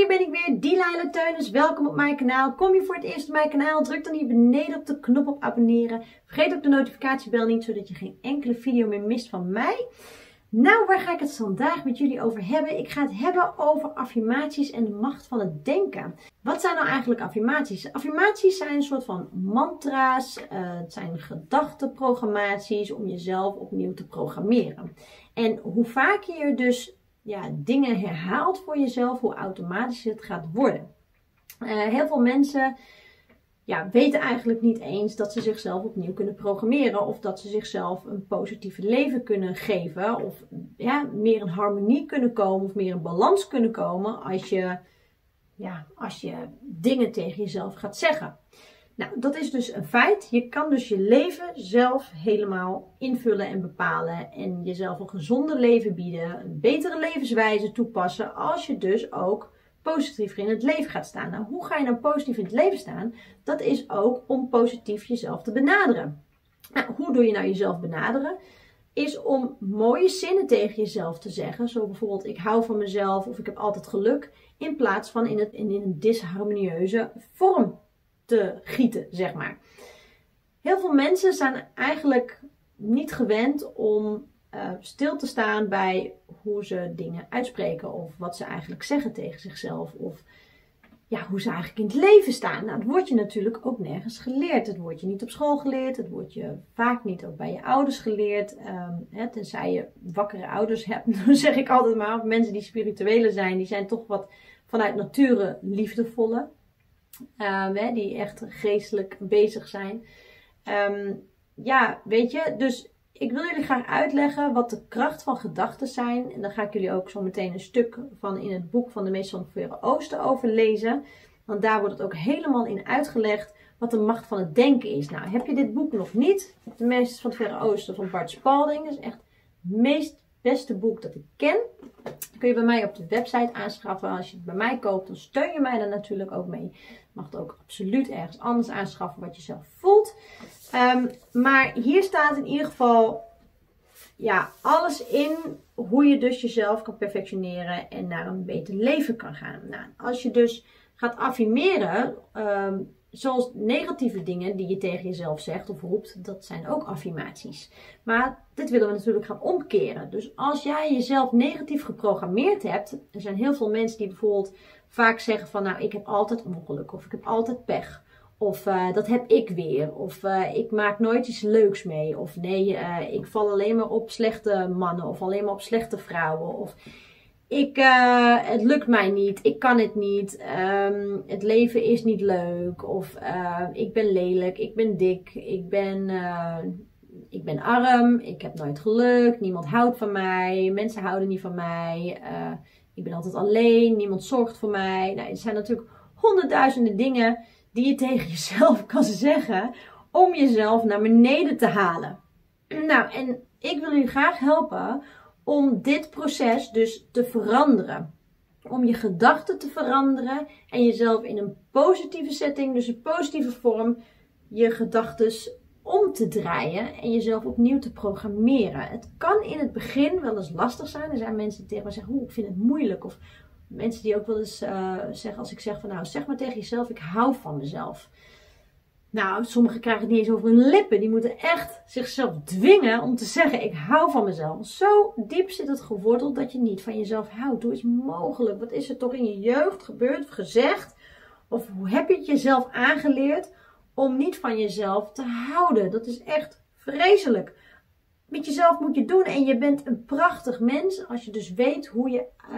ben ik weer, Delilah Teunis. Welkom op mijn kanaal. Kom je voor het eerst op mijn kanaal, druk dan hier beneden op de knop op abonneren. Vergeet ook de notificatiebel niet, zodat je geen enkele video meer mist van mij. Nou, waar ga ik het vandaag met jullie over hebben? Ik ga het hebben over affirmaties en de macht van het denken. Wat zijn nou eigenlijk affirmaties? Affirmaties zijn een soort van mantra's. Het zijn gedachtenprogrammaties om jezelf opnieuw te programmeren. En hoe vaker je dus dingen herhaalt voor jezelf, hoe automatisch het gaat worden. Heel veel mensen weten eigenlijk niet eens dat ze zichzelf opnieuw kunnen programmeren. Of dat ze zichzelf een positief leven kunnen geven. Of meer in harmonie kunnen komen. Of meer in balans kunnen komen als je dingen tegen jezelf gaat zeggen. Nou, dat is dus een feit. Je kan dus je leven zelf helemaal invullen en bepalen. En jezelf een gezonder leven bieden. Een betere levenswijze toepassen. Als je dus ook positiever in het leven gaat staan. Nou, hoe ga je nou positief in het leven staan? Dat is ook om positief jezelf te benaderen. Nou, hoe doe je nou jezelf benaderen? Is om mooie zinnen tegen jezelf te zeggen. Zo bijvoorbeeld, ik hou van mezelf of ik heb altijd geluk. In plaats van in een disharmonieuze vorm te gieten, zeg maar. Heel veel mensen zijn eigenlijk niet gewend om stil te staan bij hoe ze dingen uitspreken. Of wat ze eigenlijk zeggen tegen zichzelf. Of hoe ze eigenlijk in het leven staan. Nou, dat wordt je natuurlijk ook nergens geleerd. Het wordt je niet op school geleerd. Het wordt je vaak niet ook bij je ouders geleerd. Tenzij je wakkere ouders hebt. Dan zeg ik altijd maar. Of mensen die spirituele zijn. Die zijn toch wat vanuit nature liefdevolle. Die echt geestelijk bezig zijn. Weet je. Dus ik wil jullie graag uitleggen wat de kracht van gedachten zijn. En daar ga ik jullie ook zo meteen een stuk van in het boek van de Meester van het Verre Oosten over lezen. Want daar wordt het ook helemaal in uitgelegd wat de macht van het denken is. Nou, heb je dit boek nog niet? De Meester van het Verre Oosten van Bart Spalding. Dat is echt het beste boek dat ik ken. Dat kun je bij mij op de website aanschaffen. Als je het bij mij koopt, dan steun je mij daar natuurlijk ook mee. Je mag het ook absoluut ergens anders aanschaffen wat je zelf voelt. Maar hier staat in ieder geval alles in hoe je dus jezelf kan perfectioneren en naar een beter leven kan gaan. Nou, als je dus gaat affirmeren, zoals negatieve dingen die je tegen jezelf zegt of roept, dat zijn ook affirmaties. Maar dit willen we natuurlijk gaan omkeren. Dus als jij jezelf negatief geprogrammeerd hebt, er zijn heel veel mensen die bijvoorbeeld vaak zeggen van nou, ik heb altijd ongeluk of ik heb altijd pech. Of dat heb ik weer. Of ik maak nooit iets leuks mee. Of nee, ik val alleen maar op slechte mannen. Of alleen maar op slechte vrouwen. Of het lukt mij niet. Ik kan het niet. Het leven is niet leuk. Of ik ben lelijk. Ik ben dik. Ik ben arm. Ik heb nooit geluk. Niemand houdt van mij. Mensen houden niet van mij. Ik ben altijd alleen. Niemand zorgt voor mij. Nou, er zijn natuurlijk honderdduizenden dingen die je tegen jezelf kan zeggen om jezelf naar beneden te halen. Nou, en ik wil jullie graag helpen om dit proces dus te veranderen. Om je gedachten te veranderen en jezelf in een positieve setting, dus een positieve vorm, je gedachten om te draaien en jezelf opnieuw te programmeren. Het kan in het begin wel eens lastig zijn. Er zijn mensen die tegen me zeggen, ik vind het moeilijk. Of mensen die ook wel eens zeggen, als ik zeg van nou, zeg maar tegen jezelf, ik hou van mezelf. Nou, sommigen krijgen het niet eens over hun lippen. Die moeten echt zichzelf dwingen om te zeggen, ik hou van mezelf. Zo diep zit het geworteld dat je niet van jezelf houdt. Hoe is het mogelijk? Wat is er toch in je jeugd gebeurd of gezegd? Of hoe heb je het jezelf aangeleerd om niet van jezelf te houden? Dat is echt vreselijk. Met jezelf moet je doen en je bent een prachtig mens. Als je dus weet hoe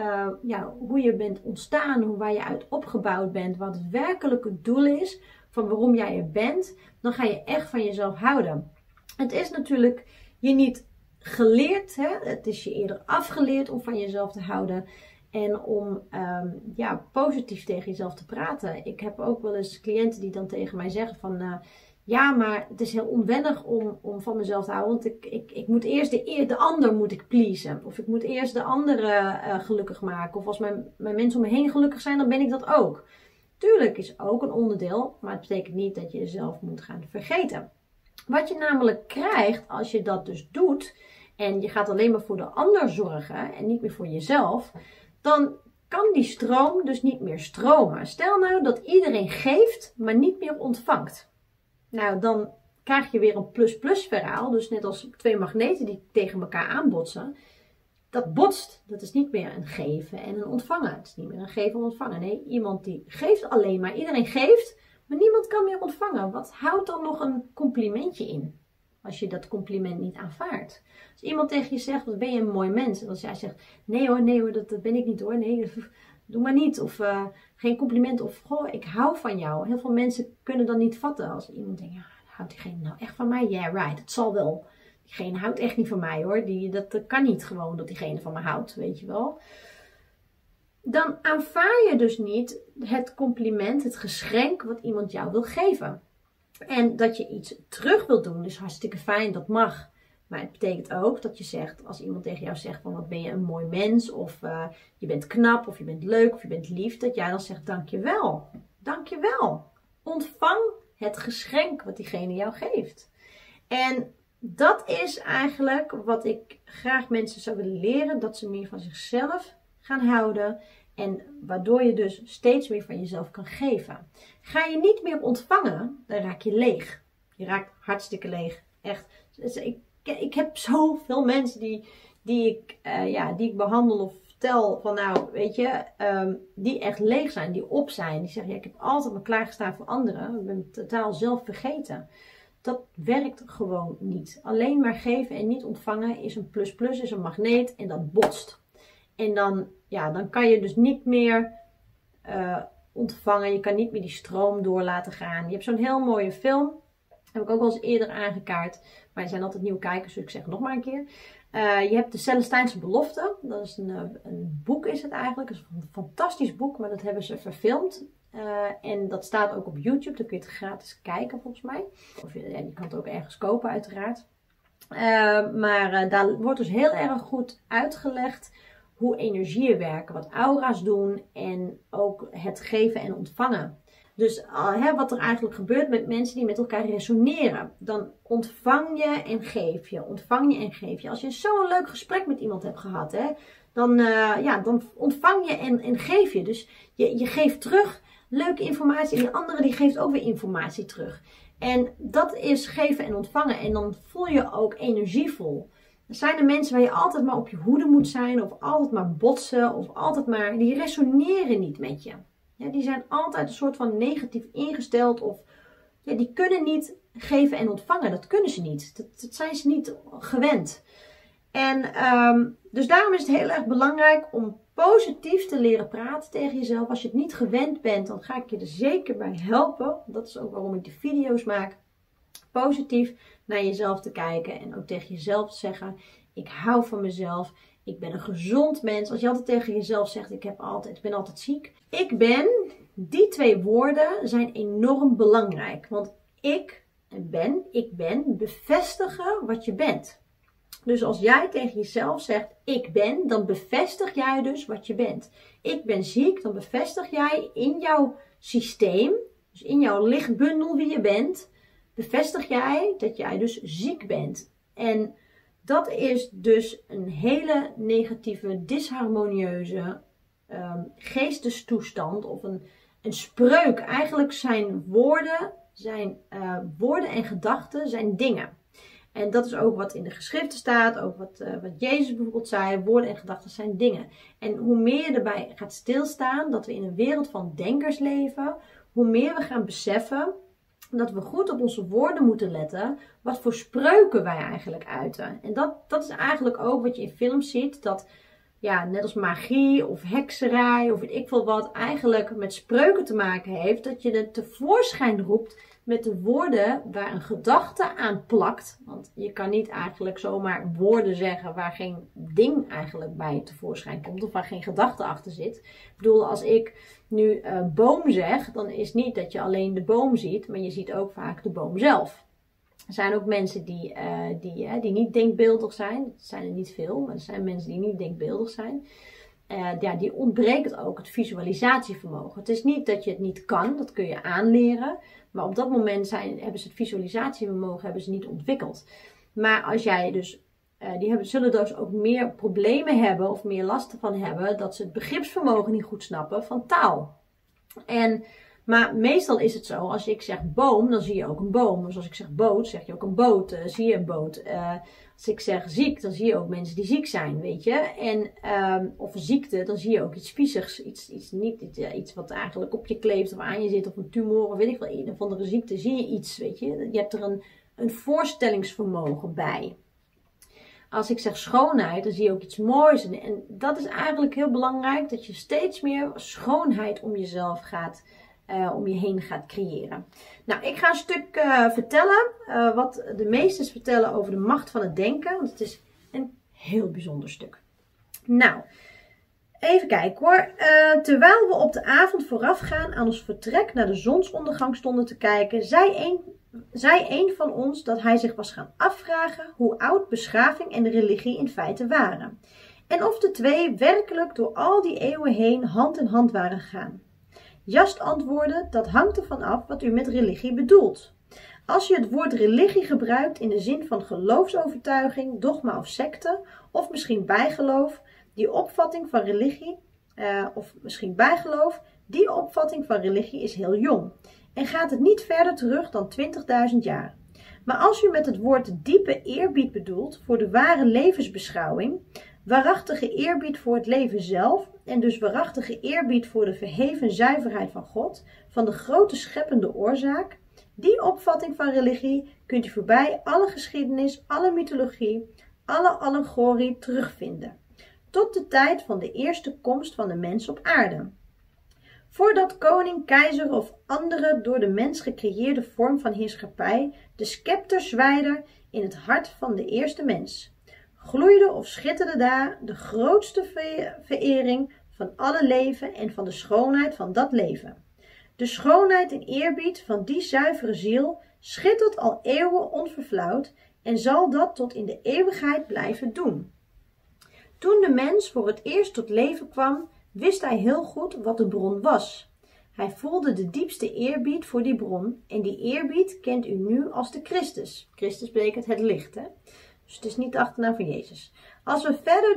je bent ontstaan, waar je uit opgebouwd bent, wat het werkelijke doel is van waarom jij er bent, dan ga je echt van jezelf houden. Het is natuurlijk je niet geleerd, het is je eerder afgeleerd om van jezelf te houden en om positief tegen jezelf te praten. Ik heb ook wel eens cliënten die dan tegen mij zeggen van ja, maar het is heel onwennig om van mezelf te houden. Want ik moet eerst de ander moet ik pleasen. Of ik moet eerst de anderen gelukkig maken. Of als mijn mensen om me heen gelukkig zijn, dan ben ik dat ook. Tuurlijk is ook een onderdeel. Maar het betekent niet dat je jezelf moet gaan vergeten. Wat je namelijk krijgt als je dat dus doet. En je gaat alleen maar voor de ander zorgen. En niet meer voor jezelf. Dan kan die stroom dus niet meer stromen. Stel nou dat iedereen geeft, maar niet meer ontvangt. Nou, dan krijg je weer een plus-plus verhaal. Dus net als twee magneten die tegen elkaar aanbotsen. Dat botst. Dat is niet meer een geven en een ontvangen. Het is niet meer een geven en ontvangen. Nee, iemand die geeft alleen maar. Iedereen geeft, maar niemand kan meer ontvangen. Wat houdt dan nog een complimentje in? Als je dat compliment niet aanvaardt. Als iemand tegen je zegt, wat ben je een mooi mens. En als jij zegt, nee hoor, dat ben ik niet hoor. Nee, doe maar niet. Of geen compliment. Of, goh, ik hou van jou. Heel veel mensen kunnen dat niet vatten. Als iemand denkt, ja, houdt diegene nou echt van mij? Yeah, right. Het zal wel. Diegene houdt echt niet van mij hoor. Dat kan niet gewoon dat diegene van me houdt. Weet je wel. Dan aanvaar je dus niet het compliment, het geschenk wat iemand jou wil geven. En dat je iets terug wil doen is hartstikke fijn, dat mag. Maar het betekent ook dat je zegt, als iemand tegen jou zegt van wat ben je een mooi mens. Of je bent knap, of je bent leuk, of je bent lief. Dat jij dan zegt dankjewel. Dankjewel. Ontvang het geschenk wat diegene jou geeft. En dat is eigenlijk wat ik graag mensen zou willen leren. Dat ze meer van zichzelf gaan houden. En waardoor je dus steeds meer van jezelf kan geven. Ga je niet meer ontvangen, dan raak je leeg. Je raakt hartstikke leeg. Echt. Ik heb zoveel mensen die ik behandel of vertel van nou, weet je, die echt leeg zijn, die op zijn. Die zeggen, ja, ik heb altijd maar klaargestaan voor anderen. Ik ben totaal zelf vergeten. Dat werkt gewoon niet. Alleen maar geven en niet ontvangen is een plus-plus, is een magneet en dat botst. En dan kan je dus niet meer ontvangen. Je kan niet meer die stroom door laten gaan. Je hebt zo'n heel mooie film. Heb ik ook wel eens eerder aangekaart. Maar er zijn altijd nieuwe kijkers, dus ik zeg het nog maar een keer. Je hebt de Celestijnse Belofte. Dat is een boek is het eigenlijk. Dat is een fantastisch boek, maar dat hebben ze verfilmd. En dat staat ook op YouTube. Dan kun je het gratis kijken volgens mij. Of je kan het ook ergens kopen uiteraard. Maar daar wordt dus heel erg goed uitgelegd hoe energieën werken, wat aura's doen en ook het geven en ontvangen. Dus wat er eigenlijk gebeurt met mensen die met elkaar resoneren. Dan ontvang je en geef je. Ontvang je en geef je. Als je zo'n leuk gesprek met iemand hebt gehad, dan ontvang je en geef je. Dus je geeft terug leuke informatie en de andere die geeft ook weer informatie terug. En dat is geven en ontvangen. En dan voel je ook energievol. Er zijn er mensen waar je altijd maar op je hoede moet zijn. Of altijd maar botsen. Of altijd maar... Die resoneren niet met je. Ja, die zijn altijd een soort van negatief ingesteld. Of die kunnen niet geven en ontvangen. Dat kunnen ze niet. Dat zijn ze niet gewend. En dus daarom is het heel erg belangrijk om positief te leren praten tegen jezelf. Als je het niet gewend bent, dan ga ik je er zeker bij helpen. Dat is ook waarom ik de video's maak. Positief naar jezelf te kijken en ook tegen jezelf te zeggen, ik hou van mezelf, ik ben een gezond mens. Als je altijd tegen jezelf zegt, ik ben altijd ziek. Die twee woorden zijn enorm belangrijk. Want ik ben, bevestigen wat je bent. Dus als jij tegen jezelf zegt, ik ben, dan bevestig jij dus wat je bent. Ik ben ziek, dan bevestig jij in jouw systeem, dus in jouw lichtbundel wie je bent, bevestig jij dat jij dus ziek bent. En dat is dus een hele negatieve, disharmonieuze geestestoestand of een spreuk. Eigenlijk zijn woorden en gedachten zijn dingen. En dat is ook wat in de geschriften staat, ook wat Jezus bijvoorbeeld zei, woorden en gedachten zijn dingen. En hoe meer je erbij gaat stilstaan, dat we in een wereld van denkers leven, hoe meer we gaan beseffen dat we goed op onze woorden moeten letten, wat voor spreuken wij eigenlijk uiten. En dat is eigenlijk ook wat je in films ziet, dat net als magie of hekserij of weet ik veel wat, eigenlijk met spreuken te maken heeft, dat je het tevoorschijn roept met de woorden waar een gedachte aan plakt. Want je kan niet eigenlijk zomaar woorden zeggen waar geen ding eigenlijk bij tevoorschijn komt. Of waar geen gedachte achter zit. Ik bedoel, als ik nu boom zeg, dan is niet dat je alleen de boom ziet. Maar je ziet ook vaak de boom zelf. Er zijn ook mensen die niet denkbeeldig zijn. Dat zijn er niet veel, maar er zijn mensen die niet denkbeeldig zijn. Die ontbreekt ook het visualisatievermogen. Het is niet dat je het niet kan, dat kun je aanleren. Maar op dat moment hebben ze het visualisatievermogen niet ontwikkeld. Maar als jij dus zullen dus ook meer problemen hebben of meer last van hebben dat ze het begripsvermogen niet goed snappen van taal. Maar meestal is het zo, als ik zeg boom, dan zie je ook een boom. Dus als ik zeg boot, zeg je ook een boot, zie je een boot. Als ik zeg ziek, dan zie je ook mensen die ziek zijn, weet je. Of ziekte, dan zie je ook iets viezigs, iets wat eigenlijk op je kleeft of aan je zit, of een tumor, of weet ik wel, een of andere ziekte, zie je iets, weet je. Je hebt er een voorstellingsvermogen bij. Als ik zeg schoonheid, dan zie je ook iets moois. En dat is eigenlijk heel belangrijk, dat je steeds meer schoonheid om jezelf om je heen gaat creëren. Nou, ik ga een stuk vertellen wat de meesters vertellen over de macht van het denken. Want het is een heel bijzonder stuk. Nou, even kijken hoor. Terwijl we op de avond voorafgaan aan ons vertrek naar de zonsondergang stonden te kijken, zei een van ons dat hij zich was gaan afvragen hoe oud beschaving en de religie in feite waren. En of de twee werkelijk door al die eeuwen heen hand in hand waren gegaan. Jast antwoordde, dat hangt ervan af wat u met religie bedoelt. Als je het woord religie gebruikt in de zin van geloofsovertuiging, dogma of secte, of misschien bijgeloof, die opvatting van religie is heel jong en gaat het niet verder terug dan 20.000 jaar. Maar als u met het woord diepe eerbied bedoelt voor de ware levensbeschouwing, waarachtige eerbied voor het leven zelf en dus waarachtige eerbied voor de verheven zuiverheid van God, van de grote scheppende oorzaak, die opvatting van religie kunt u voorbij alle geschiedenis, alle mythologie, alle allegorie terugvinden, tot de tijd van de eerste komst van de mens op aarde. Voordat koning, keizer of andere door de mens gecreëerde vorm van heerschappij de scepter zwaarder in het hart van de eerste mens, gloeide of schitterde daar de grootste verering van alle leven en van de schoonheid van dat leven. De schoonheid en eerbied van die zuivere ziel schittert al eeuwen onverflauwd en zal dat tot in de eeuwigheid blijven doen. Toen de mens voor het eerst tot leven kwam, wist hij heel goed wat de bron was. Hij voelde de diepste eerbied voor die bron en die eerbied kent u nu als de Christus. Christus betekent het licht, hè? Dus het is niet de achternaam van Jezus. Als we verder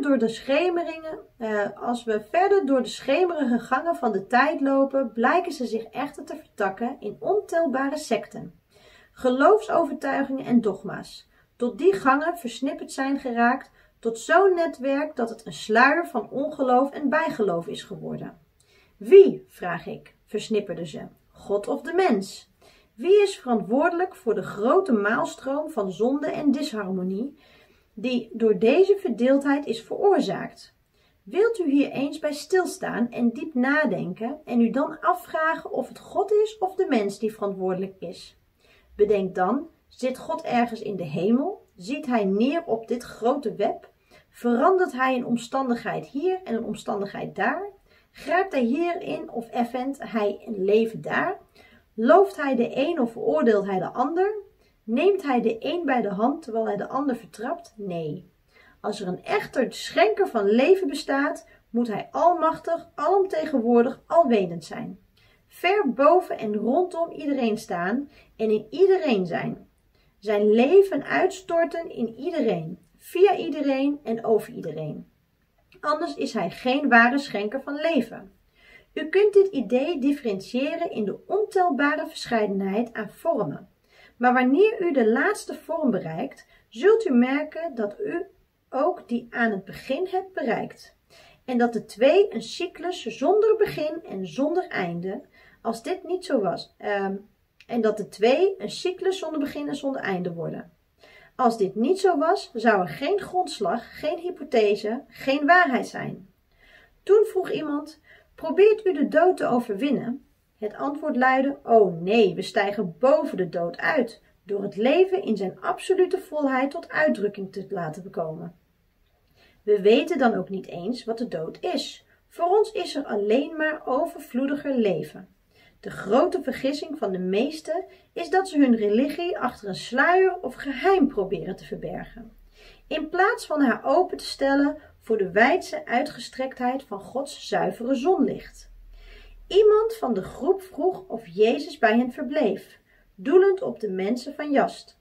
door de schemerige gangen van de tijd lopen, blijken ze zich echter te vertakken in ontelbare secten, geloofsovertuigingen en dogma's. Tot die gangen versnipperd zijn geraakt, tot zo'n netwerk dat het een sluier van ongeloof en bijgeloof is geworden. Wie, vraag ik, versnipperde ze, God of de mens? Wie is verantwoordelijk voor de grote maalstroom van zonde en disharmonie, die door deze verdeeldheid is veroorzaakt? Wilt u hier eens bij stilstaan en diep nadenken en u dan afvragen of het God is of de mens die verantwoordelijk is? Bedenk dan, zit God ergens in de hemel? Ziet hij neer op dit grote web? Verandert hij een omstandigheid hier en een omstandigheid daar? Grijpt hij hierin of effent hij een leven daar? Looft hij de een of veroordeelt hij de ander? Neemt hij de een bij de hand terwijl hij de ander vertrapt? Nee. Als er een echter schenker van leven bestaat, moet hij almachtig, alomtegenwoordig, alwetend zijn. Ver boven en rondom iedereen staan en in iedereen zijn. Zijn leven uitstorten in iedereen, via iedereen en over iedereen. Anders is hij geen ware schenker van leven. U kunt dit idee differentiëren in de ontelbare verscheidenheid aan vormen. Maar wanneer u de laatste vorm bereikt, zult u merken dat u ook die aan het begin hebt bereikt. En dat de twee een cyclus zonder begin en zonder einde, als dit niet zo was, en dat de twee een cyclus zonder begin en zonder einde worden. Als dit niet zo was, zou er geen grondslag, geen hypothese, geen waarheid zijn. Toen vroeg iemand, probeert u de dood te overwinnen? Het antwoord luidde, oh nee, we stijgen boven de dood uit, door het leven in zijn absolute volheid tot uitdrukking te laten komen. We weten dan ook niet eens wat de dood is. Voor ons is er alleen maar overvloediger leven. De grote vergissing van de meesten is dat ze hun religie achter een sluier of geheim proberen te verbergen, in plaats van haar open te stellen voor de wijdse uitgestrektheid van Gods zuivere zonlicht. Iemand van de groep vroeg of Jezus bij hen verbleef, doelend op de mensen van Jast.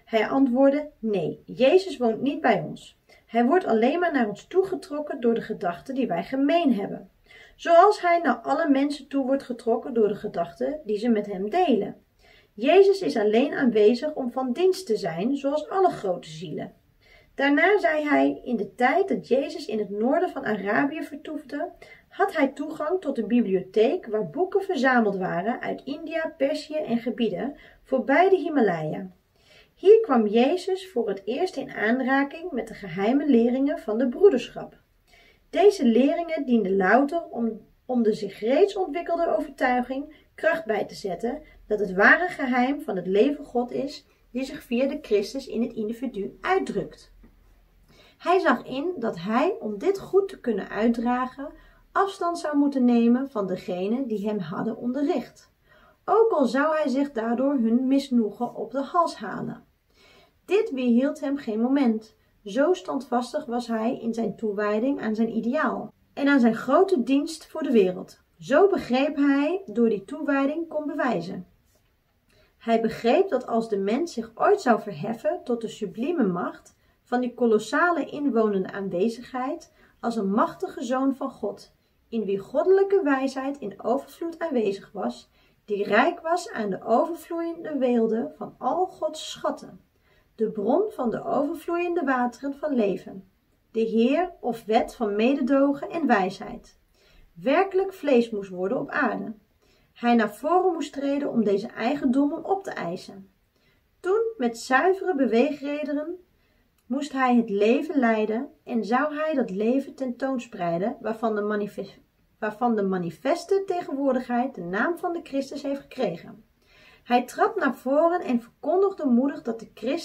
Hij antwoordde, nee, Jezus woont niet bij ons. Hij wordt alleen maar naar ons toegetrokken door de gedachten die wij gemeen hebben. Zoals hij naar alle mensen toe wordt getrokken door de gedachten die ze met hem delen. Jezus is alleen aanwezig om van dienst te zijn, zoals alle grote zielen. Daarna zei hij, in de tijd dat Jezus in het noorden van Arabië vertoefde, had hij toegang tot de bibliotheek waar boeken verzameld waren uit India, Perzië en gebieden voorbij de Himalaya. Hier kwam Jezus voor het eerst in aanraking met de geheime leringen van de broederschap. Deze leringen dienden louter om de zich reeds ontwikkelde overtuiging kracht bij te zetten dat het ware geheim van het leven God is, die zich via de Christus in het individu uitdrukt. Hij zag in dat hij, om dit goed te kunnen uitdragen, afstand zou moeten nemen van degenen die hem hadden onderricht. Ook al zou hij zich daardoor hun misnoegen op de hals halen. Dit weerhield hem geen moment. Zo standvastig was hij in zijn toewijding aan zijn ideaal en aan zijn grote dienst voor de wereld. Zo begreep hij door die toewijding kon bewijzen. Hij begreep dat als de mens zich ooit zou verheffen tot de sublieme macht van die kolossale inwonende aanwezigheid als een machtige zoon van God, in wie goddelijke wijsheid in overvloed aanwezig was, die rijk was aan de overvloeiende weelde van al Gods schatten, de bron van de overvloeiende wateren van leven, de Heer of wet van mededogen en wijsheid, werkelijk vlees moest worden op aarde. Hij naar voren moest treden om deze eigendommen op te eisen. Toen, met zuivere beweegredenen, moest hij het leven leiden en zou hij dat leven tentoonspreiden, waarvan de manifeste tegenwoordigheid de naam van de Christus heeft gekregen. Hij trad naar voren en verkondigde moedig dat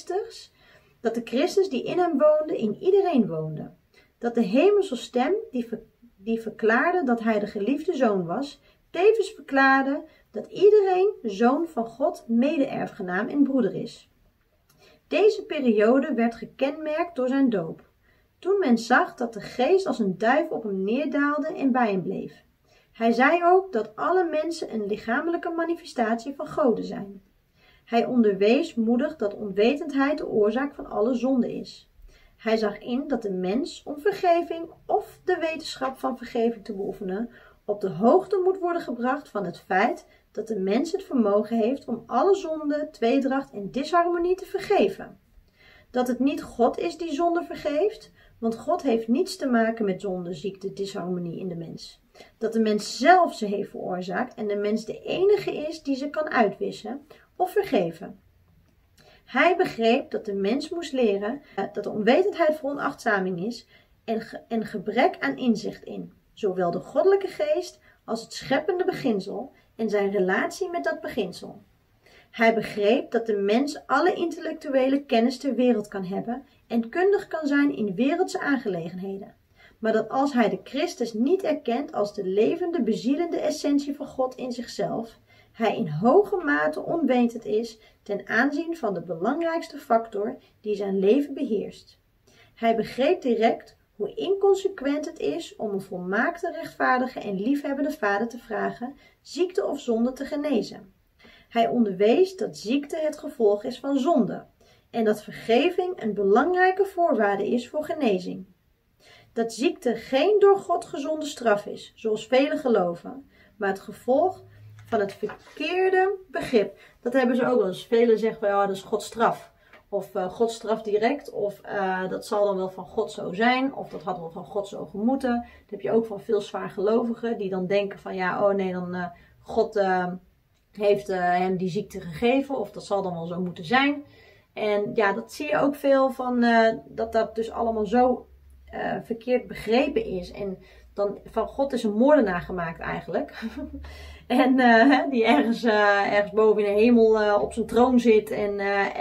de Christus die in hem woonde, in iedereen woonde. Dat de hemelse stem, die verklaarde dat hij de geliefde zoon was, tevens verklaarde dat iedereen zoon van God mede-erfgenaam en broeder is. Deze periode werd gekenmerkt door zijn doop, toen men zag dat de geest als een duif op hem neerdaalde en bij hem bleef. Hij zei ook dat alle mensen een lichamelijke manifestatie van goden zijn. Hij onderwees moedig dat onwetendheid de oorzaak van alle zonde is. Hij zag in dat de mens, om vergeving of de wetenschap van vergeving te beoefenen, op de hoogte moet worden gebracht van het feit dat de mens het vermogen heeft om alle zonde, tweedracht en disharmonie te vergeven. Dat het niet God is die zonde vergeeft, want God heeft niets te maken met zonde, ziekte, disharmonie in de mens. Dat de mens zelf ze heeft veroorzaakt en de mens de enige is die ze kan uitwissen of vergeven. Hij begreep dat de mens moest leren dat de onwetendheid veronachtzaming is en gebrek aan inzicht in, zowel de goddelijke geest als het scheppende beginsel en zijn relatie met dat beginsel. Hij begreep dat de mens alle intellectuele kennis ter wereld kan hebben en kundig kan zijn in wereldse aangelegenheden, maar dat als hij de Christus niet erkent als de levende, bezielende essentie van God in zichzelf, hij in hoge mate onwetend is ten aanzien van de belangrijkste factor die zijn leven beheerst. Hij begreep direct hoe inconsequent het is om een volmaakte, rechtvaardige en liefhebbende vader te vragen ziekte of zonde te genezen. Hij onderwees dat ziekte het gevolg is van zonde en dat vergeving een belangrijke voorwaarde is voor genezing. Dat ziekte geen door God gezonde straf is, zoals velen geloven, maar het gevolg van het verkeerde begrip. Dat hebben ze ook wel eens. Velen zeggen van ja, dat is Gods straf. Of God straft direct, of dat zal dan wel van God zo zijn, of dat had wel van God zo gemoeten. Dat heb je ook van veel zwaargelovigen die dan denken van ja, oh nee, dan God heeft hem die ziekte gegeven, of dat zal dan wel zo moeten zijn. En ja, dat zie je ook veel van, dat dat dus allemaal zo verkeerd begrepen is. En dan van God is een moordenaar gemaakt eigenlijk. En die ergens boven in de hemel op zijn troon zit. En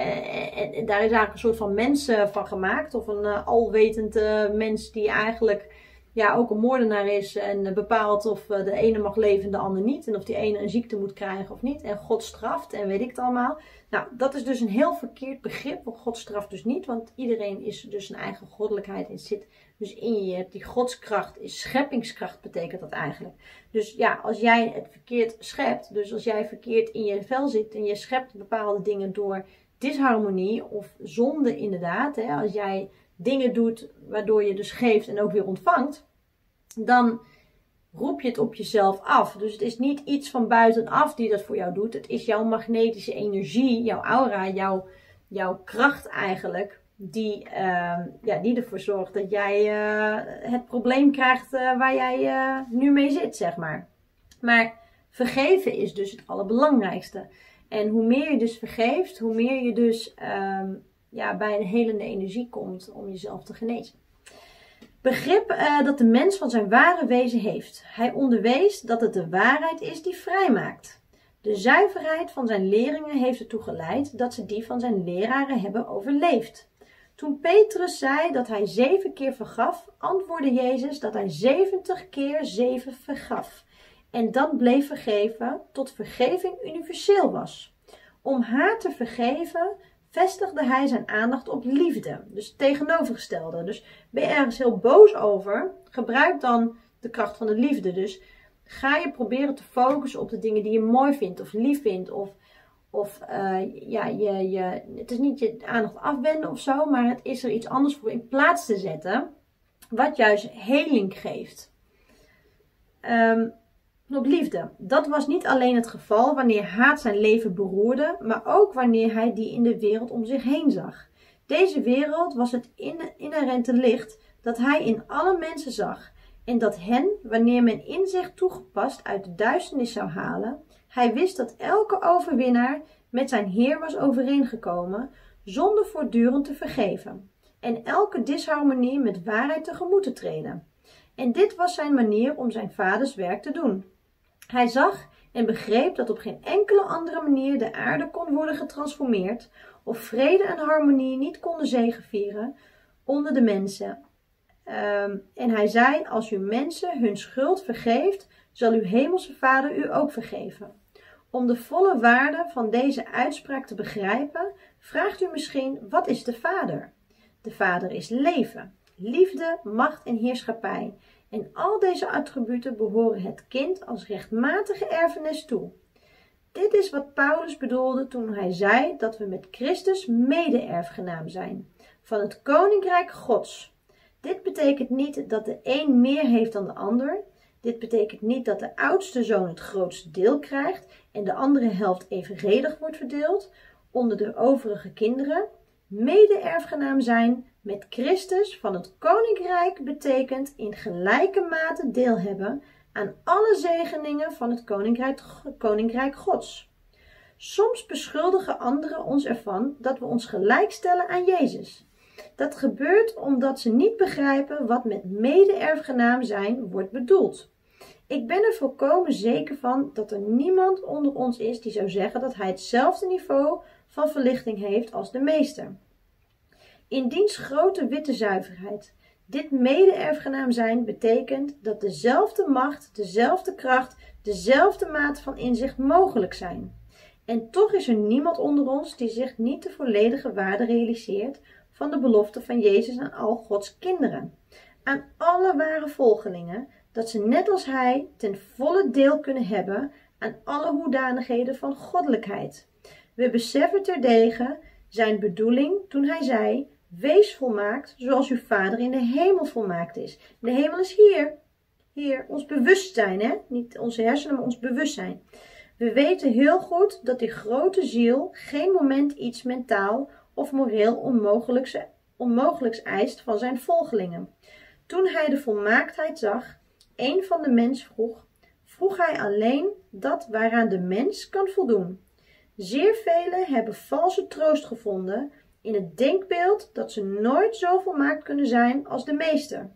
daar is eigenlijk een soort van mens van gemaakt. Of een alwetend mens die eigenlijk ja, ook een moordenaar is. En bepaalt of de ene mag leven en de ander niet. En of die ene een ziekte moet krijgen of niet. En God straft en weet ik het allemaal. Nou, dat is dus een heel verkeerd begrip. Want God straft dus niet. Want iedereen is dus zijn eigen goddelijkheid en zit dus in je. Je hebt die godskracht, is scheppingskracht betekent dat eigenlijk. Dus ja, als jij het verkeerd schept, dus als jij verkeerd in je vel zit en je schept bepaalde dingen door disharmonie of zonde inderdaad, hè, als jij dingen doet waardoor je dus geeft en ook weer ontvangt, dan roep je het op jezelf af. Dus het is niet iets van buitenaf die dat voor jou doet. Het is jouw magnetische energie, jouw aura, jouw kracht eigenlijk, die ervoor zorgt dat jij het probleem krijgt waar jij nu mee zit, zeg maar. Maar vergeven is dus het allerbelangrijkste. En hoe meer je dus vergeeft, hoe meer je dus bij een helende energie komt om jezelf te genezen. Begrip dat de mens van zijn ware wezen heeft. Hij onderwees dat het de waarheid is die vrijmaakt. De zuiverheid van zijn leringen heeft ertoe geleid dat ze die van zijn leraren hebben overleefd. Toen Petrus zei dat hij 7 keer vergaf, antwoordde Jezus dat hij 70 keer 7 vergaf. En dat bleef vergeven tot vergeving universeel was. Om haar te vergeven vestigde hij zijn aandacht op liefde. Dus het tegenovergestelde. Dus ben je ergens heel boos over, gebruik dan de kracht van de liefde. Dus ga je proberen te focussen op de dingen die je mooi vindt of lief vindt. Het is niet je aandacht afwenden of zo, maar het is er iets anders voor in plaats te zetten. Wat juist heling geeft. Op liefde. Dat was niet alleen het geval wanneer haat zijn leven beroerde, maar ook wanneer hij die in de wereld om zich heen zag. Deze wereld was het inherente licht dat hij in alle mensen zag en dat hen, wanneer men in zich toegepast uit de duisternis zou halen, hij wist dat elke overwinnaar met zijn Heer was overeengekomen, zonder voortdurend te vergeven, en elke disharmonie met waarheid tegemoet te treden. En dit was zijn manier om zijn vaders werk te doen. Hij zag en begreep dat op geen enkele andere manier de aarde kon worden getransformeerd, of vrede en harmonie niet konden zegevieren onder de mensen. En hij zei, als u mensen hun schuld vergeeft, zal uw hemelse Vader u ook vergeven. Om de volle waarde van deze uitspraak te begrijpen, vraagt u misschien, wat is de Vader? De Vader is leven, liefde, macht en heerschappij. En al deze attributen behoren het kind als rechtmatige erfenis toe. Dit is wat Paulus bedoelde toen hij zei dat we met Christus mede-erfgenaam zijn van het Koninkrijk Gods. Dit betekent niet dat de een meer heeft dan de ander. Dit betekent niet dat de oudste zoon het grootste deel krijgt en de andere helft evenredig wordt verdeeld onder de overige kinderen. Mede-erfgenaam zijn met Christus van het Koninkrijk betekent in gelijke mate deel hebben aan alle zegeningen van het Koninkrijk Gods. Soms beschuldigen anderen ons ervan dat we ons gelijkstellen aan Jezus. Dat gebeurt omdat ze niet begrijpen wat met mede-erfgenaam zijn wordt bedoeld. Ik ben er volkomen zeker van dat er niemand onder ons is die zou zeggen dat hij hetzelfde niveau van verlichting heeft als de meester. In diens grote witte zuiverheid. Dit mede-erfgenaam zijn betekent dat dezelfde macht, dezelfde kracht, dezelfde mate van inzicht mogelijk zijn. En toch is er niemand onder ons die zich niet de volledige waarde realiseert van de belofte van Jezus aan al Gods kinderen. Aan alle ware volgelingen, dat ze net als hij ten volle deel kunnen hebben aan alle hoedanigheden van goddelijkheid. We beseffen terdege zijn bedoeling toen hij zei, wees volmaakt zoals uw Vader in de hemel volmaakt is. De hemel is hier, ons bewustzijn, hè? Niet onze hersenen, maar ons bewustzijn. We weten heel goed dat die grote ziel geen moment iets mentaal of moreel onmogelijks eist van zijn volgelingen. Toen hij de volmaaktheid zag, een van de mens vroeg hij alleen dat waaraan de mens kan voldoen. Zeer velen hebben valse troost gevonden in het denkbeeld dat ze nooit zo volmaakt kunnen zijn als de meester.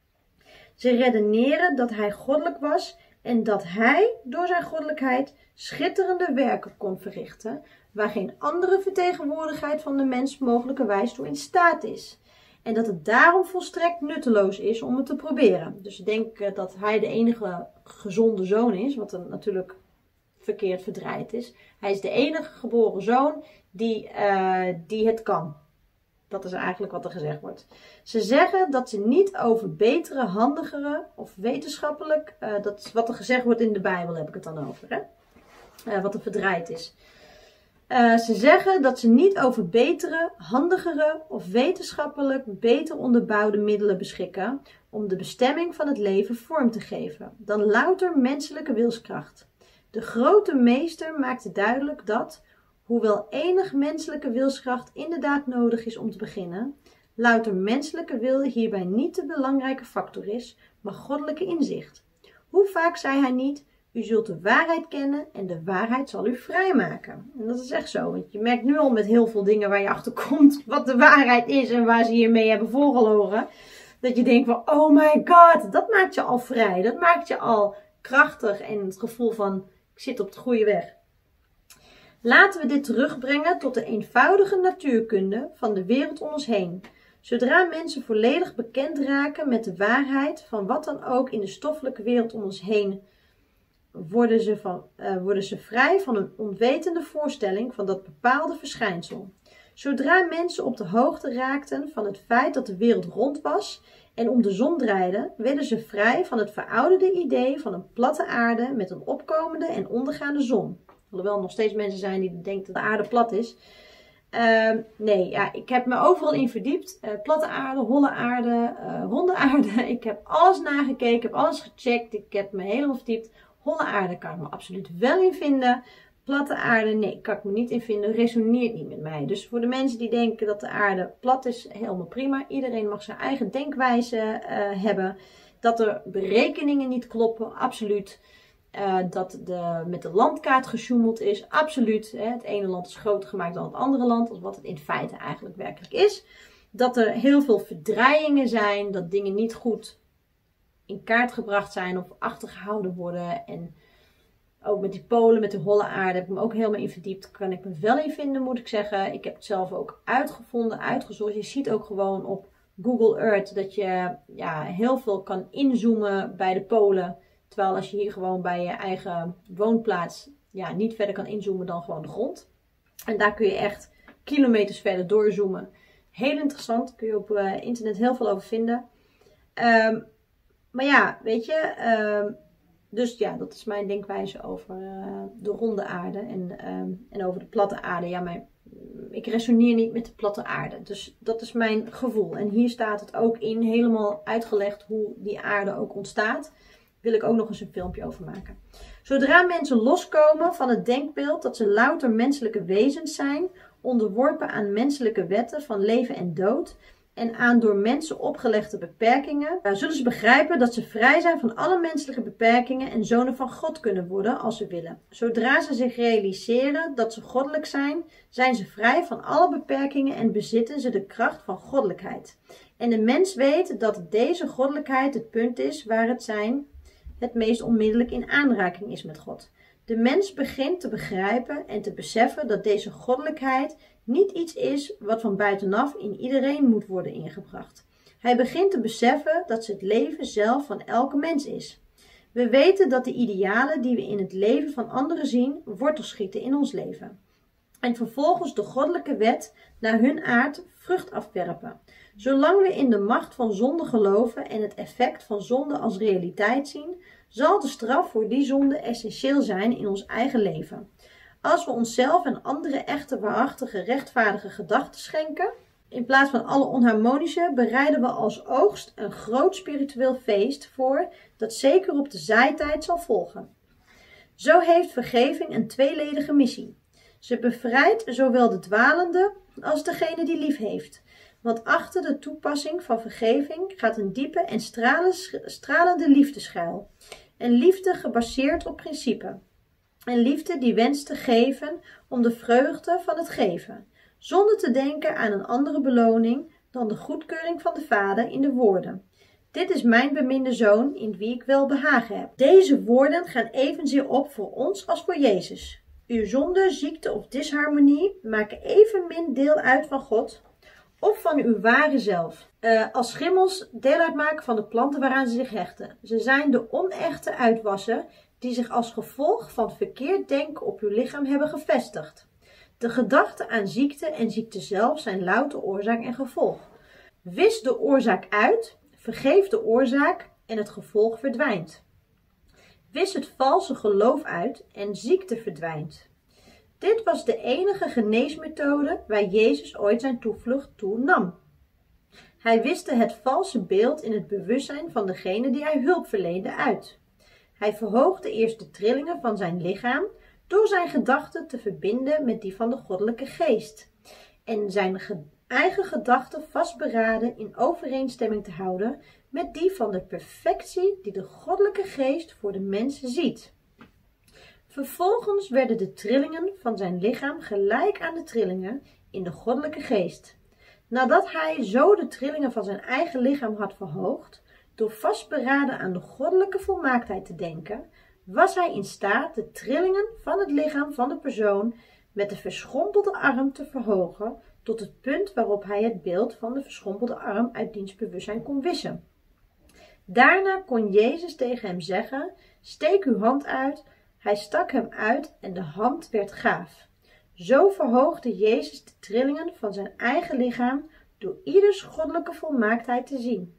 Ze redeneren dat hij goddelijk was en dat hij door zijn goddelijkheid schitterende werken kon verrichten, waar geen andere vertegenwoordigheid van de mens mogelijkerwijs toe in staat is. En dat het daarom volstrekt nutteloos is om het te proberen. Dus ze denken dat hij de enige gezonde zoon is, wat er natuurlijk verkeerd verdraaid is. Hij is de enige geboren zoon die het kan. Dat is eigenlijk wat er gezegd wordt. Ze zeggen dat ze niet over betere, handigere of wetenschappelijk, dat is wat er gezegd wordt in de Bijbel, heb ik het dan over, hè? Wat er verdraaid is. Ze zeggen dat ze niet over betere, handigere of wetenschappelijk beter onderbouwde middelen beschikken om de bestemming van het leven vorm te geven dan louter menselijke wilskracht. De grote meester maakte duidelijk dat, hoewel enig menselijke wilskracht inderdaad nodig is om te beginnen, louter menselijke wil hierbij niet de belangrijke factor is, maar goddelijke inzicht. Hoe vaak zei hij niet: u zult de waarheid kennen en de waarheid zal u vrijmaken. En dat is echt zo, want je merkt nu al met heel veel dingen waar je achter komt wat de waarheid is en waar ze hiermee hebben voorgelogen. Dat je denkt van, oh my god, dat maakt je al vrij. Dat maakt je al krachtig en het gevoel van, ik zit op de goede weg. Laten we dit terugbrengen tot de eenvoudige natuurkunde van de wereld om ons heen. Zodra mensen volledig bekend raken met de waarheid van wat dan ook in de stoffelijke wereld om ons heen, worden ze vrij van een onwetende voorstelling van dat bepaalde verschijnsel. Zodra mensen op de hoogte raakten van het feit dat de wereld rond was en om de zon draaide, werden ze vrij van het verouderde idee van een platte aarde met een opkomende en ondergaande zon. Alhoewel er nog steeds mensen zijn die denken dat de aarde plat is. Ik heb me overal in verdiept. Platte aarde, holle aarde, ronde aarde. Ik heb alles nagekeken, ik heb alles gecheckt. Ik heb me helemaal verdiept. Holle aarde kan ik me absoluut wel in vinden. Platte aarde, nee, kan ik me niet in vinden. Resoneert niet met mij. Dus voor de mensen die denken dat de aarde plat is, helemaal prima. Iedereen mag zijn eigen denkwijze hebben. Dat er berekeningen niet kloppen, absoluut. Dat met de landkaart gesjoemeld is, absoluut. Het ene land is groter gemaakt dan het andere land, als wat het in feite eigenlijk werkelijk is. Dat er heel veel verdraaiingen zijn, dat dingen niet goed in kaart gebracht zijn of achtergehouden worden. En ook met die polen, met de holle aarde, heb ik me ook helemaal in verdiept. Kan ik me wel in vinden, moet ik zeggen. Ik heb het zelf ook uitgevonden, uitgezocht. Je ziet ook gewoon op Google Earth dat je heel veel kan inzoomen bij de polen. Terwijl als je hier gewoon bij je eigen woonplaats niet verder kan inzoomen dan gewoon de grond. En daar kun je echt kilometers verder doorzoomen. Heel interessant, daar kun je op internet heel veel over vinden. Maar ja, weet je, dus ja, dat is mijn denkwijze over de ronde aarde en over de platte aarde. Ja, maar ik resoneer niet met de platte aarde. Dus dat is mijn gevoel. En hier staat het ook in, helemaal uitgelegd hoe die aarde ook ontstaat. Wil ik ook nog eens een filmpje over maken. Zodra mensen loskomen van het denkbeeld dat ze louter menselijke wezens zijn, onderworpen aan menselijke wetten van leven en dood en aan door mensen opgelegde beperkingen, zullen ze begrijpen dat ze vrij zijn van alle menselijke beperkingen en zonen van God kunnen worden als ze willen. Zodra ze zich realiseren dat ze goddelijk zijn, zijn ze vrij van alle beperkingen en bezitten ze de kracht van goddelijkheid. En de mens weet dat deze goddelijkheid het punt is waar het zijn het meest onmiddellijk in aanraking is met God. De mens begint te begrijpen en te beseffen dat deze goddelijkheid niet iets is wat van buitenaf in iedereen moet worden ingebracht. Hij begint te beseffen dat ze het leven zelf van elke mens is. We weten dat de idealen die we in het leven van anderen zien, wortel schieten in ons leven. En vervolgens de goddelijke wet naar hun aard vrucht afwerpen. Zolang we in de macht van zonde geloven en het effect van zonde als realiteit zien, zal de straf voor die zonde essentieel zijn in ons eigen leven. Als we onszelf en anderen echte, waarachtige, rechtvaardige gedachten schenken, in plaats van alle onharmonische, bereiden we als oogst een groot spiritueel feest voor dat zeker op de zaaitijd zal volgen. Zo heeft vergeving een tweeledige missie. Ze bevrijdt zowel de dwalende als degene die lief heeft. Want achter de toepassing van vergeving gaat een diepe en stralende liefde schuil. Een liefde gebaseerd op principe. Een liefde die wenst te geven om de vreugde van het geven. Zonder te denken aan een andere beloning dan de goedkeuring van de Vader in de woorden: dit is mijn beminde zoon in wie ik wel behagen heb. Deze woorden gaan evenzeer op voor ons als voor Jezus. Uw zonde, ziekte of disharmonie maken evenmin deel uit van God of van uw ware zelf. Als schimmels deel uitmaken van de planten waaraan ze zich hechten. Ze zijn de onechte uitwassen die zich als gevolg van verkeerd denken op uw lichaam hebben gevestigd. De gedachten aan ziekte en ziekte zelf zijn louter oorzaak en gevolg. Wis de oorzaak uit, vergeef de oorzaak en het gevolg verdwijnt. Wis het valse geloof uit en ziekte verdwijnt. Dit was de enige geneesmethode waar Jezus ooit zijn toevlucht toe nam. Hij wiste het valse beeld in het bewustzijn van degene die hij hulp verleende uit. Hij verhoogde eerst de trillingen van zijn lichaam door zijn gedachten te verbinden met die van de goddelijke geest en zijn eigen gedachten vastberaden in overeenstemming te houden met die van de perfectie die de goddelijke geest voor de mensen ziet. Vervolgens werden de trillingen van zijn lichaam gelijk aan de trillingen in de goddelijke geest. Nadat hij zo de trillingen van zijn eigen lichaam had verhoogd, door vastberaden aan de goddelijke volmaaktheid te denken, was hij in staat de trillingen van het lichaam van de persoon met de verschrompelde arm te verhogen tot het punt waarop hij het beeld van de verschrompelde arm uit diens bewustzijn kon wissen. Daarna kon Jezus tegen hem zeggen: steek uw hand uit. Hij stak hem uit en de hand werd gaaf. Zo verhoogde Jezus de trillingen van zijn eigen lichaam door ieders goddelijke volmaaktheid te zien.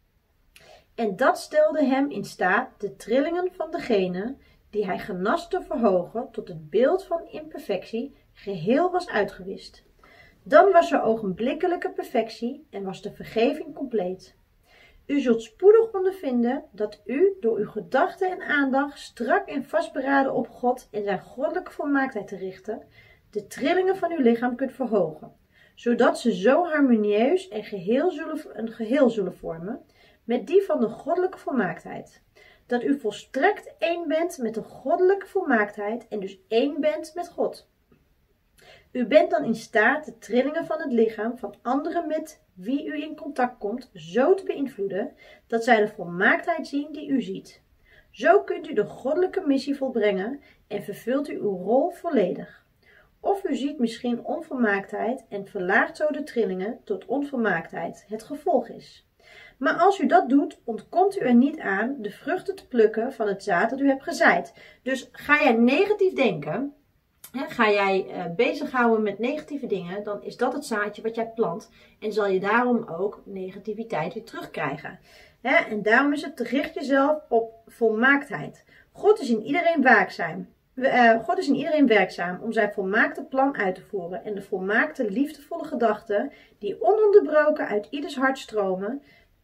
En dat stelde hem in staat de trillingen van degene die hij genas te verhogen tot het beeld van imperfectie geheel was uitgewist. Dan was er ogenblikkelijke perfectie en was de vergeving compleet. U zult spoedig ondervinden dat u door uw gedachten en aandacht strak en vastberaden op God en zijn goddelijke volmaaktheid te richten, de trillingen van uw lichaam kunt verhogen, zodat ze zo harmonieus en een geheel zullen vormen met die van de goddelijke volmaaktheid, dat u volstrekt één bent met de goddelijke volmaaktheid en dus één bent met God. U bent dan in staat de trillingen van het lichaam van anderen met wie u in contact komt zo te beïnvloeden dat zij de volmaaktheid zien die u ziet. Zo kunt u de goddelijke missie volbrengen en vervult u uw rol volledig. Of u ziet misschien onvolmaaktheid en verlaagt zo de trillingen tot onvolmaaktheid het gevolg is. Maar als u dat doet, ontkomt u er niet aan de vruchten te plukken van het zaad dat u hebt gezaaid. Dus ga jij negatief denken, ga jij bezighouden met negatieve dingen, dan is dat het zaadje wat jij plant en zal je daarom ook negativiteit weer terugkrijgen. En daarom is het, richt jezelf op volmaaktheid. God is in iedereen werkzaam. God is in iedereen werkzaam om zijn volmaakte plan uit te voeren en de volmaakte liefdevolle gedachten die ononderbroken uit ieders hart stromen,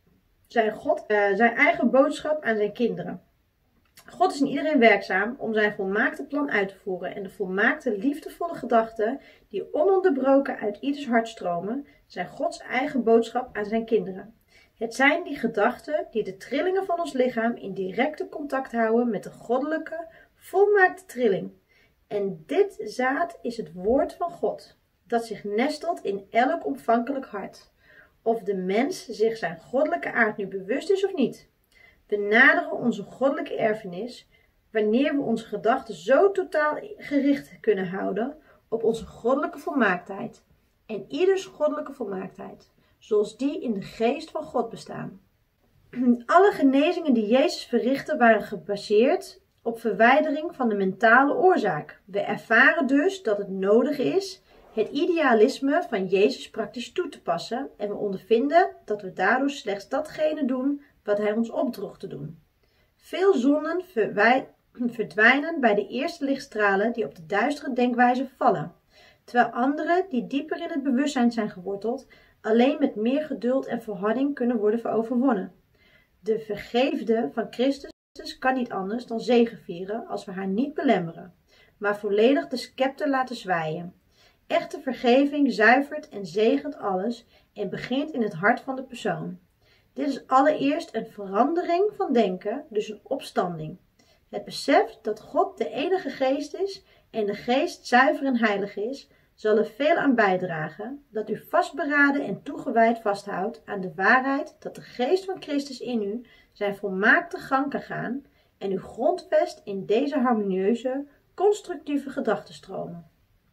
zijn eigen boodschap aan zijn kinderen. God is in iedereen werkzaam om zijn volmaakte plan uit te voeren en de volmaakte liefdevolle gedachten die ononderbroken uit ieders hart stromen, zijn Gods eigen boodschap aan zijn kinderen. Het zijn die gedachten die de trillingen van ons lichaam in directe contact houden met de goddelijke, volmaakte trilling. En dit zaad is het woord van God, dat zich nestelt in elk ontvankelijk hart. Of de mens zich zijn goddelijke aard nu bewust is of niet. We naderen onze goddelijke erfenis wanneer we onze gedachten zo totaal gericht kunnen houden op onze goddelijke volmaaktheid en ieders goddelijke volmaaktheid, zoals die in de geest van God bestaan. Alle genezingen die Jezus verrichtte waren gebaseerd op verwijdering van de mentale oorzaak. We ervaren dus dat het nodig is het idealisme van Jezus praktisch toe te passen en we ondervinden dat we daardoor slechts datgene doen wat hij ons opdroeg te doen. Veel zonden verdwijnen bij de eerste lichtstralen die op de duistere denkwijze vallen, terwijl andere die dieper in het bewustzijn zijn geworteld, alleen met meer geduld en volharding kunnen worden overwonnen. De vergeefde van Christus kan niet anders dan zegevieren als we haar niet belemmeren, maar volledig de scepter laten zwaaien. Echte vergeving zuivert en zegent alles en begint in het hart van de persoon. Dit is allereerst een verandering van denken, dus een opstanding. Het besef dat God de enige geest is en de geest zuiver en heilig is, zal er veel aan bijdragen dat u vastberaden en toegewijd vasthoudt aan de waarheid dat de geest van Christus in u zijn volmaakte gang kan gaan en u grondvest in deze harmonieuze, constructieve gedachtenstromen.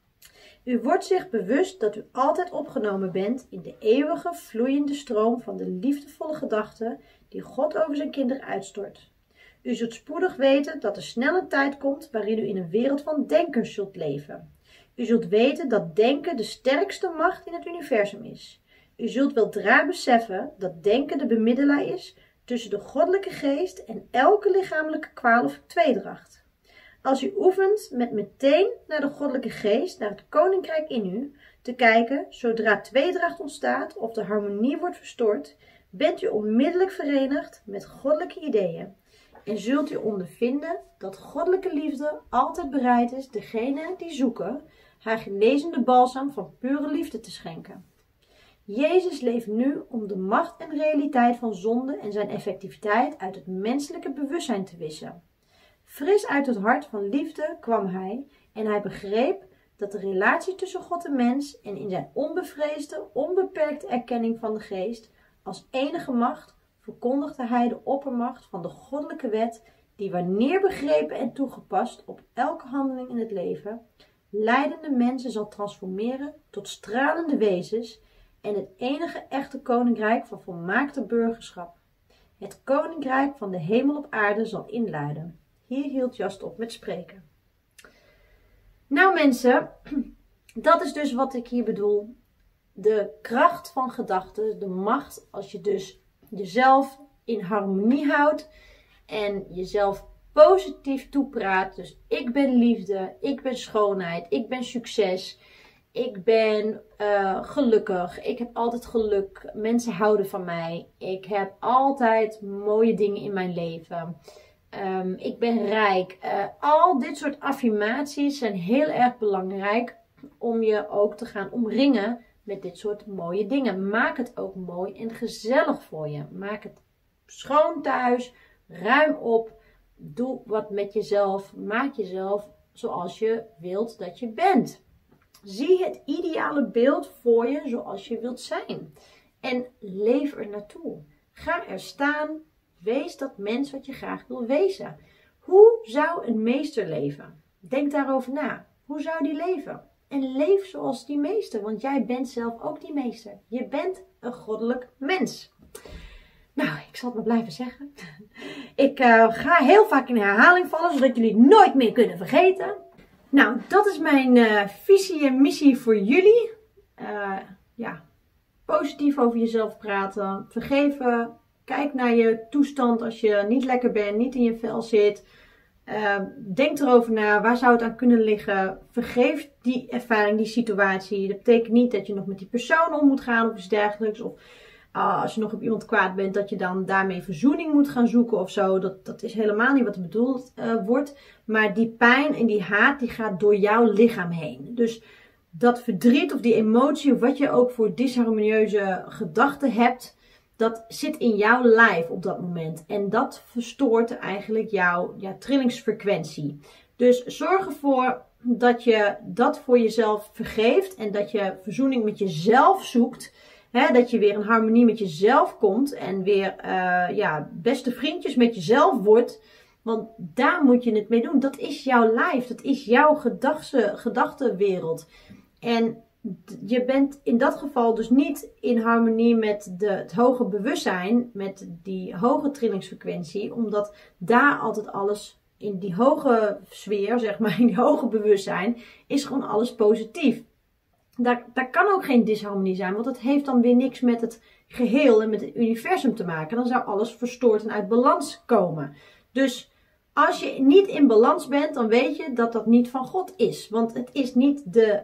U wordt zich bewust dat u altijd opgenomen bent in de eeuwige, vloeiende stroom van de liefdevolle gedachten die God over zijn kinderen uitstort. U zult spoedig weten dat er snel een tijd komt waarin u in een wereld van denkers zult leven. U zult weten dat denken de sterkste macht in het universum is. U zult weldra beseffen dat denken de bemiddelaar is tussen de goddelijke geest en elke lichamelijke kwaal of tweedracht. Als u oefent met meteen naar de goddelijke geest, naar het koninkrijk in u, te kijken, zodra tweedracht ontstaat of de harmonie wordt verstoord, bent u onmiddellijk verenigd met goddelijke ideeën. En zult u ondervinden dat goddelijke liefde altijd bereid is degene die zoeken, haar genezende balsam van pure liefde te schenken. Jezus leeft nu om de macht en realiteit van zonde en zijn effectiviteit uit het menselijke bewustzijn te wissen. Fris uit het hart van liefde kwam hij en hij begreep dat de relatie tussen God en mens en in zijn onbevreesde, onbeperkte erkenning van de geest als enige macht verkondigde hij de oppermacht van de goddelijke wet die wanneer begrepen en toegepast op elke handeling in het leven, lijdende mensen zal transformeren tot stralende wezens en het enige echte koninkrijk van volmaakte burgerschap. Het koninkrijk van de hemel op aarde zal inluiden. Hier hield Just op met spreken. Nou mensen, dat is dus wat ik hier bedoel. De kracht van gedachten, de macht als je dus jezelf in harmonie houdt en jezelf positief toepraat. Dus ik ben liefde, ik ben schoonheid, ik ben succes, ik ben gelukkig, ik heb altijd geluk, mensen houden van mij, ik heb altijd mooie dingen in mijn leven. Ik ben rijk. Al dit soort affirmaties zijn heel erg belangrijk om je ook te gaan omringen met dit soort mooie dingen. Maak het ook mooi en gezellig voor je. Maak het schoon thuis, ruim op, doe wat met jezelf, maak jezelf zoals je wilt dat je bent. Zie het ideale beeld voor je zoals je wilt zijn en leef er naartoe. Ga er staan. Wees dat mens wat je graag wil wezen. Hoe zou een meester leven? Denk daarover na. Hoe zou die leven? En leef zoals die meester, want jij bent zelf ook die meester. Je bent een goddelijk mens. Nou, ik zal het maar blijven zeggen. Ik ga heel vaak in herhaling vallen, zodat jullie het nooit meer kunnen vergeten. Nou, dat is mijn visie en missie voor jullie. Positief over jezelf praten, vergeven. Kijk naar je toestand als je niet lekker bent, niet in je vel zit. Denk erover na, waar zou het aan kunnen liggen? Vergeef die ervaring, die situatie. Dat betekent niet dat je nog met die persoon om moet gaan of iets dergelijks. Of als je nog op iemand kwaad bent, dat je dan daarmee verzoening moet gaan zoeken of zo. Dat is helemaal niet wat er bedoeld wordt. Maar die pijn en die haat, die gaat door jouw lichaam heen. Dus dat verdriet of die emotie of wat je ook voor disharmonieuze gedachten hebt, dat zit in jouw lijf op dat moment. En dat verstoort eigenlijk jouw trillingsfrequentie. Dus zorg ervoor dat je dat voor jezelf vergeeft. En dat je verzoening met jezelf zoekt. Dat je weer in harmonie met jezelf komt. En weer beste vriendjes met jezelf wordt. Want daar moet je het mee doen. Dat is jouw lijf. Dat is jouw gedachtenwereld. En je bent in dat geval dus niet in harmonie met het hoge bewustzijn, met die hoge trillingsfrequentie, omdat daar altijd alles in die hoge sfeer, zeg maar, in die hoge bewustzijn, is gewoon alles positief. Daar kan ook geen disharmonie zijn, want het heeft dan weer niks met het geheel en met het universum te maken. Dan zou alles verstoord en uit balans komen. Dus als je niet in balans bent, dan weet je dat dat niet van God is. Want het is niet de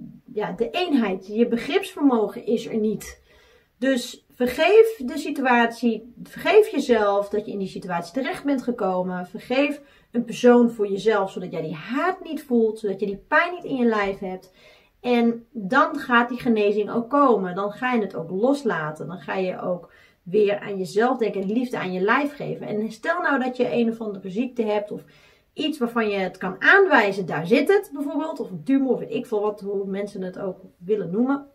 eenheid. Je begripsvermogen is er niet. Dus vergeef de situatie. Vergeef jezelf dat je in die situatie terecht bent gekomen. Vergeef een persoon voor jezelf, zodat jij die haat niet voelt. Zodat je die pijn niet in je lijf hebt. En dan gaat die genezing ook komen. Dan ga je het ook loslaten. Dan ga je ook weer aan jezelf denken en liefde aan je lijf geven. En stel nou dat je een of andere ziekte hebt of iets waarvan je het kan aanwijzen, daar zit het bijvoorbeeld. Of een tumor of weet ik veel wat, hoe mensen het ook willen noemen.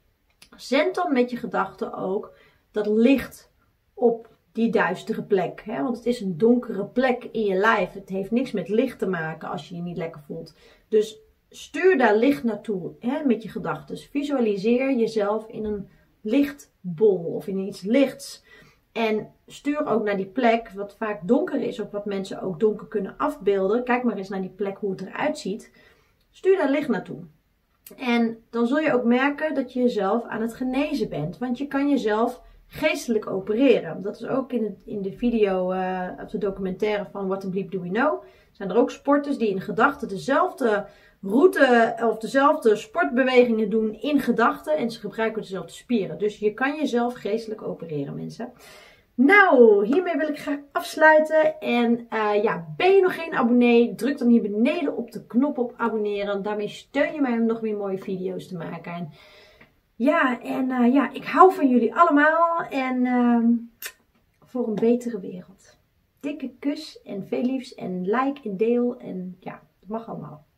Zend dan met je gedachten ook dat licht op die duistere plek. Want het is een donkere plek in je lijf. Het heeft niks met licht te maken als je je niet lekker voelt. Dus stuur daar licht naartoe met je gedachten. Dus visualiseer jezelf in een lichtbol of in iets lichts. En stuur ook naar die plek, wat vaak donker is, ook wat mensen ook donker kunnen afbeelden. Kijk maar eens naar die plek hoe het eruit ziet. Stuur daar licht naartoe. En dan zul je ook merken dat je jezelf aan het genezen bent. Want je kan jezelf geestelijk opereren. Dat is ook in de video, of de documentaire van What the Bleep Do We Know. Zijn er ook sporters die in gedachten dezelfde route of dezelfde sportbewegingen doen in gedachten. En ze gebruiken dezelfde spieren. Dus je kan jezelf geestelijk opereren, mensen. Nou, hiermee wil ik graag afsluiten. En ja, ben je nog geen abonnee? Druk dan hier beneden op de knop op abonneren. Daarmee steun je mij om nog meer mooie video's te maken. En ja, ik hou van jullie allemaal. En voor een betere wereld. Dikke kus en veel liefs en like en deel. En ja, het mag allemaal.